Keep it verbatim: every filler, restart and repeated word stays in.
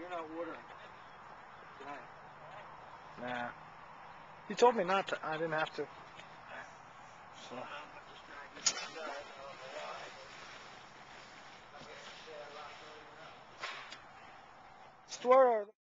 you're not watering tonight. Nah. He told me not to. I didn't have to. So. Stuart,